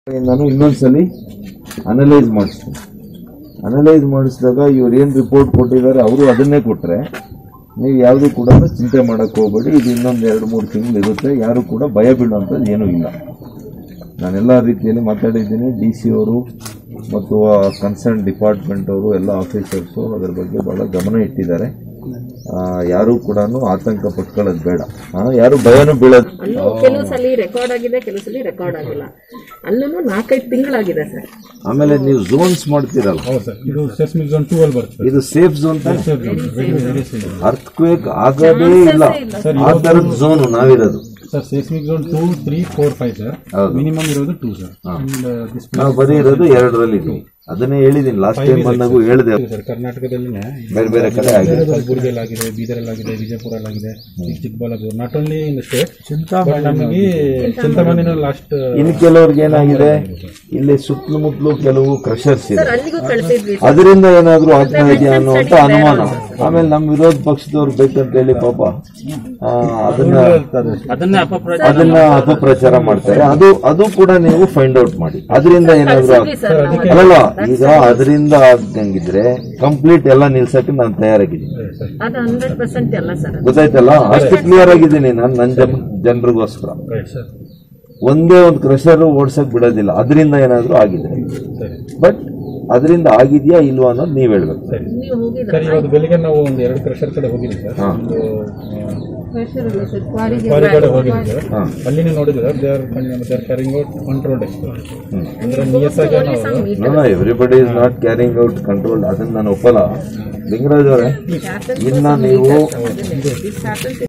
ನಾನು ಇನ್ನೊಂದ್ಸಲಿ ಅನಲೈಸ್ ಮಾಡಿಸ್ತೀನಿ. ಅನಲೈಸ್ ಮಾಡಿಸಿದಾಗ ಇವ್ರು ಏನು ರಿಪೋರ್ಟ್ ಕೊಟ್ಟಿದ್ದಾರೆ ಅವರು ಅದನ್ನೇ ಕೊಟ್ಟರೆ ನೀವು ಯಾವುದೂ ಕೂಡ ಚಿಂತೆ ಮಾಡೋಕ್ಕೆ ಹೋಗಬೇಡಿ. ಇದು ಇನ್ನೊಂದು 2-3 ತಿಂಗಳು ಇರುತ್ತೆ. ಯಾರು ಕೂಡ ಭಯ ಬೀಳುವಂಥದ್ದು ಏನೂ ಇಲ್ಲ. ನಾನೆಲ್ಲ ರೀತಿಯಲ್ಲಿ ಮಾತಾಡಿದ್ದೀನಿ. DC ಅವರು ಮತ್ತು ಕನ್ಸರ್ನ್ ಡಿಪಾರ್ಟ್ಮೆಂಟ್ ಅವರು ಎಲ್ಲ ಆಫೀಸರ್ಸು ಅದರ ಬಗ್ಗೆ ಬಹಳ ಗಮನ ಇಟ್ಟಿದ್ದಾರೆ. ಯಾರು ಕೂಡ ಆತಂಕ ಪಟ್ಕೊಳ್ಳೋದು ಬೇಡ. ಯಾರು ಭಯನೂ ಬೀಳೋದು. ಕೆಲವು ಸಲ ರೆಕಾರ್ಡ್ ಆಗಿದೆ, ಕೆಲವು ಸಲ ರೆಕಾರ್ಡ್ ಆಗಿಲ್ಲ. ಅಲ್ಲೂ 4-5 ತಿಂಗಳಾಗಿದೆ ಸರ್. ಆಮೇಲೆ ನೀವು ಝೋನ್ಸ್ ಮಾಡ್ತೀರಲ್ಲ, ಇದು ಸೆಸ್ಮಿಕ್ ಝೋನ್ 2 ಅಲ್ಲಿ ಬರುತ್ತೆ. ಇದು ಸೇಫ್ ಝೋನ್. ಅರ್ಥಕ್ವೇಕ್ ಆಗೋದೇ ಇಲ್ಲ ಆ ಥರದ ಝೋನ್ ನಾವಿರೋದು sir. Seismic zone 2, 3, 4, 5 sir. Minimum ಇರೋದು 2 ಸರ್. ನಾವು ಬರೀ ಇರೋದು 2ರಲ್ಲಿ. ಅದನ್ನೇ ಹೇಳಿದೀನಿ ಲಾಸ್ಟ್ ಟೈಮ್ ಬಂದಾಗೂ ಹೇಳಿದೆ ಸರ್. ಕರ್ನಾಟಕದಲ್ಲಿ ಬೇರೆ ಬೇರೆ ಕಡೆ ಆಗಿದೆ. ಕಲಬುರಗಿಯಲ್ಲಿ ಆಗಿದೆ, ಬೀದರಲ್ಲಿ ಆಗಿದೆ, ವಿಜಯಪುರಲ್ಲಿ ಆಗಿದೆ, Chikkaballapur. Not only in state, ನಮಗೆ ಚಿಂತಾಮಣಿನ ಲಾಸ್ಟ್. ಇನ್ನು ಕೆಲವ್ರಿಗೆ ಏನಾಗಿದೆ, ಇಲ್ಲಿ ಸುತ್ತಮುತ್ತಲು ಕೆಲವು ಕ್ರಷರ್ಸ್ ಇದೆ, ಅದರಿಂದ ಏನಾದ್ರು ಆತ್ಮಹತ್ಯೆ ಅನ್ನುವಂತ ಅನುಮಾನ. ಆಮೇಲೆ ನಮ್ಮ ವಿರೋಧ ಪಕ್ಷದವ್ರು ಬೇಕಂತ ಹೇಳಿ ಪಾಪ ಅದನ್ನ ಅಪಪ್ರಚಾರ ಮಾಡ್ತಾರೆ. ಅದು ಕೂಡ ನೀವು ಫೈಂಡ್ ಔಟ್ ಮಾಡಿ. ಅದರಿಂದ ಏನಾದ್ರು ಅಲ್ಲ, ಈಗ ಅದರಿಂದ ಆಗಂಗಿದ್ರೆ ಕಂಪ್ಲೀಟ್ ಎಲ್ಲ ನಿಲ್ಸಕ್ಕೆ ನಾನು ತಯಾರಾಗಿದ್ದೀನಿ. ಗೊತ್ತಾಯ್ತಲ್ಲ, ಅಷ್ಟು ಕ್ಲಿಯರ್ ಆಗಿದ್ದೀನಿ ನಾನು ನನ್ನ ಜನರಿಗೋಸ್ಕರ. ಒಂದೇ ಒಂದು ಕ್ರಷರ್ ಓಡ್ಸಕ್ ಬಿಡೋದಿಲ್ಲ ಅದರಿಂದ ಏನಾದ್ರು ಆಗಿದೆ. ಬಟ್ ಅದರಿಂದ ಆಗಿದೆಯಾ ಇಲ್ವಾ ಅನ್ನೋದು ನೀವ್ ಹೇಳ್ಬೇಕು. ಸರ್, ಇವತ್ತು ಬೆಳಿಗ್ಗೆ ನಾವು ಒಂದು 2 ಕ್ರಷರ್ ಕಡೆ ಹೋಗಿದ್ವಿ ಸರ್. ಕ್ವಾರಿ ಕಡೆ ಹೋಗಿದ್ವಿ ಸರ್. ಅಲ್ಲಿ ನೋಡಿದ್ರೆ they are carrying out controlled ಅಂದ್ರೆ ನಿಯತ್ತಾಗಿ. Everybody is not carrying out controlled. ಅದನ್ನ ನಾನು ಒಪ್ಪಲ್ಲ. ಲಿಂಗರಾಜ್ ಅವರೇ, ಇನ್ನ ನೀವು